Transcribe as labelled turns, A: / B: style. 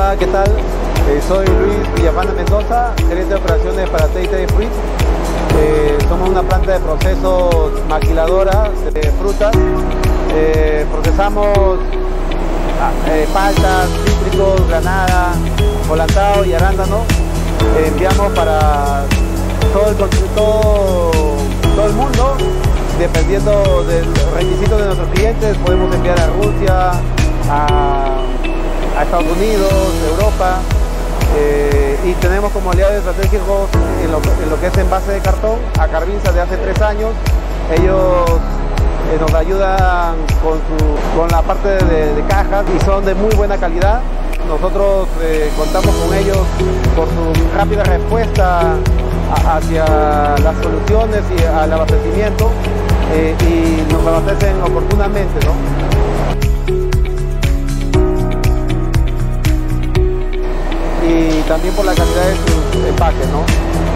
A: Hola, ¿qué tal? Soy Luis Villafana Mendoza, gerente de operaciones para Tay Fruit. Somos una planta de procesos maquiladora de frutas. Procesamos paltas, cítricos, granada, volantado y arándano. Enviamos para todo el mundo. Dependiendo del requisito de nuestros clientes, podemos enviar a Rusia, a Estados Unidos, Europa, y tenemos como aliados estratégicos en lo que es envase de cartón a Carvinza de hace 3 años. Ellos nos ayudan con la parte de cajas y son de muy buena calidad. Nosotros contamos con ellos por su rápida respuesta hacia las soluciones y al abastecimiento, y nos abastecen oportunamente, ¿no? Y también por la calidad de sus empaques, ¿no?